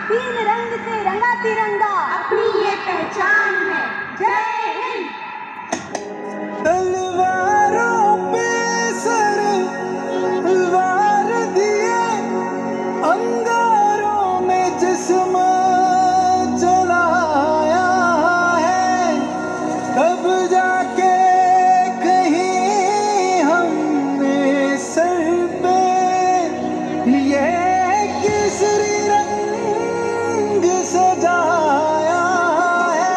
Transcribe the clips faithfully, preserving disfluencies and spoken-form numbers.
तीन रंग से रंगा तिरंगा अपनी ये पहचान है। जय हिंद। तलवारों पे सर वार दिए, अंगारों में जिस्म जलाया है, तब जाके कहीं हमने सर पे ये केसरी रंग सजाया है।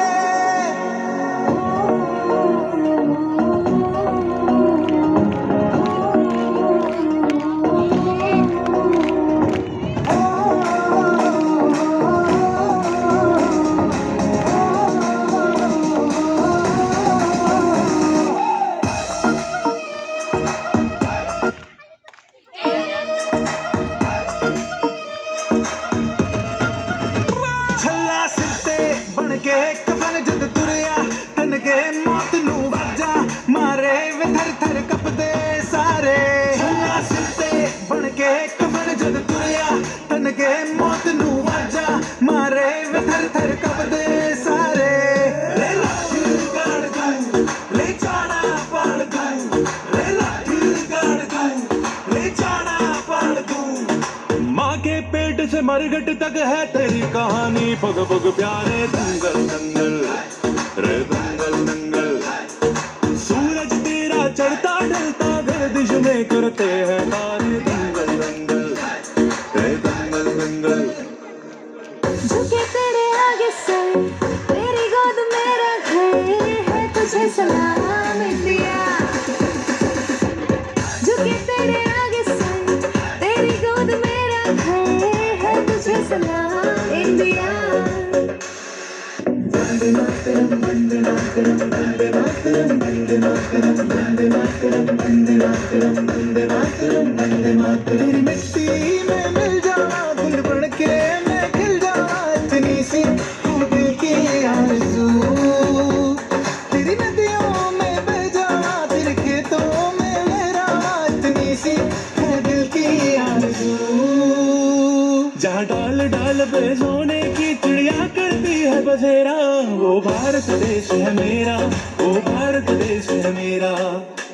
छल्ला सिरते बन के कफन जद तुरिया, तन के मौत नू वाजा मारे वे थर थर कपदे सारे। छल्ला सिरते बन के कफन जद तुरिया, तन के मौत नू वाजा मारे वे थर थर कपदे सारे। ले लाठी गाड़ दूं, ले चाड़ा पाड़ दूं, ले लाठी गाड़ दूं, ले चाड़ा पाड़ दूं। माँ के पेट से मरघट तक है तेरी कहानी, पग पग प्यारे दंगल दंगल रे दंगल दंगल। सूरज तेरा चढ़ता ढलता गर्दिश में करते हैं तारे, दंगल दंगल रे दंगल दंगल। झुके तेरे आगे सर, तेरी गोद मेरा घर है, तुझे सलाम इंडिया। झुके तेरे आगे सर, तेरी गोद मेरा घर है, तुझे सलाम इंडिया। वंदे मातरम वंदे मातरम वंदे मातरम वंदे मातरम वंदे मातरम वंदे मातरम वंदे मातरम वंदे मातरम। तेरी मिट्टी में मिल जावा, गुल बन के मैं खिल जावा, इतनी सी है दिल की आरज़ू। तेरी नदियों में बह जावा, तेरे खेतों में लहरावा, इतनी सी है दिल की आरज़ू। जहाँ डाल डाल पे सोने की चिड़िया करती है बसेरा, वो भारत देश है मेरा, वो भारत देश है मेरा।